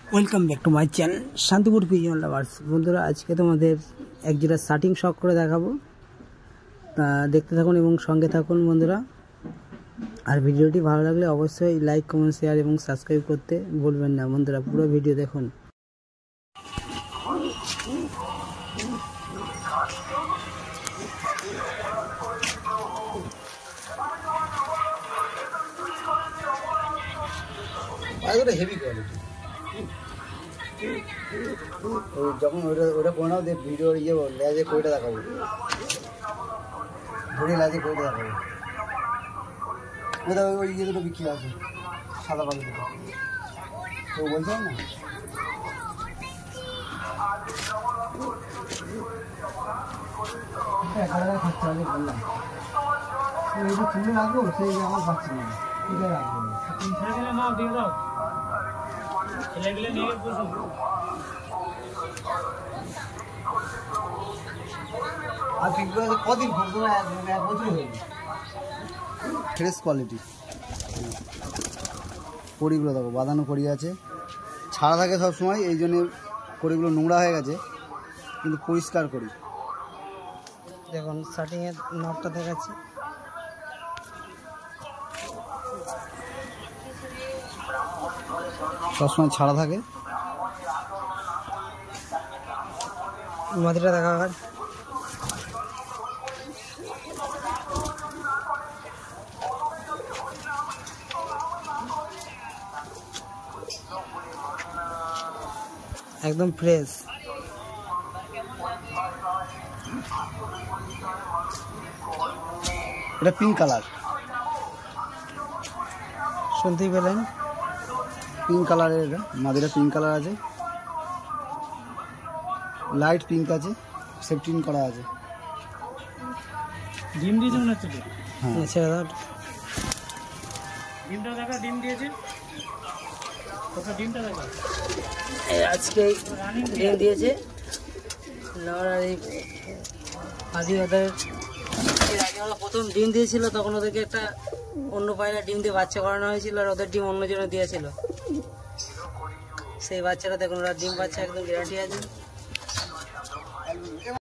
Welcome back to my channel Shantipur pigeon lovers. বন্ধুরা, আজকে তোমাদের এক জোড়া শার্টিং শখ করে দেখাবো, তা দেখতে থাকুন এবং সঙ্গে থাকুন বন্ধুরা। আর ভিডিওটি ভালো লাগলে অবশ্যই লাইক, কমেন্ট, শেয়ার এবং সাবস্ক্রাইব করতে ভুলবেন না বন্ধুরা। পুরো ভিডিও দেখুন। হেভি কোয়ালিটি যখন ওটা করে নাও, ভিডিও ইয়ে লেজে কইটা দেখাবো, ধরে লেজে কইটা দেখাবো। ওটা ওই ইয়ে দুটো বিক্রি আছে, সাদা পাখি দুটো, তো বলছিলাম না। খরচা আমি বললাম এইটা কিনে রাখবো, সেই আমার পাচ্ছি না, এটা রাখবো নাও দিয়ে দাও, ছেলেগুলো নিয়ে বসো। আর কদিন এক বছর হয়ে গেছে। ফ্রেশ কোয়ালিটি কড়িগুলো দেখো, বাঁধানো কড়ি আছে, ছাড়া থাকে সবসময়, এই জন্য কড়িগুলো নোংরা হয়ে গেছে, কিন্তু পরিষ্কার করি। দেখুন শার্টিংয়ের নটটা দেখাচ্ছি, সবসময় ছাড়া থাকে। মাটিটা দেখা হয়, একদম ফ্রেশ। এটা পিঙ্ক কালার, শুনতেই পেলেন, পিঙ্ক কালারের। এটা মাদিরা পিঙ্ক কালার আছে, লাইট পিঙ্ক আছে, সেফটিন করা আছে। ডিম দিয়েছে মনে হচ্ছে। হ্যাঁ, ছেড়ে দাও ডিমটা, দেখা ডিম দিয়েছে, ডিমটা দেখা আজকে ডিম দিয়েছে। আজকে ওদের প্রথম ডিম দিয়েছিল, তখন ওদেরকে একটা অন্য পায়রা ডিম দিয়ে বাচ্চা করানো হয়েছিল, আর ওদের ডিম অন্য জন্য দিয়েছিল। সেই বাচ্চারা দেখুন, ওরা ডিম বাচ্চা একদম গ্যারান্টি আছে।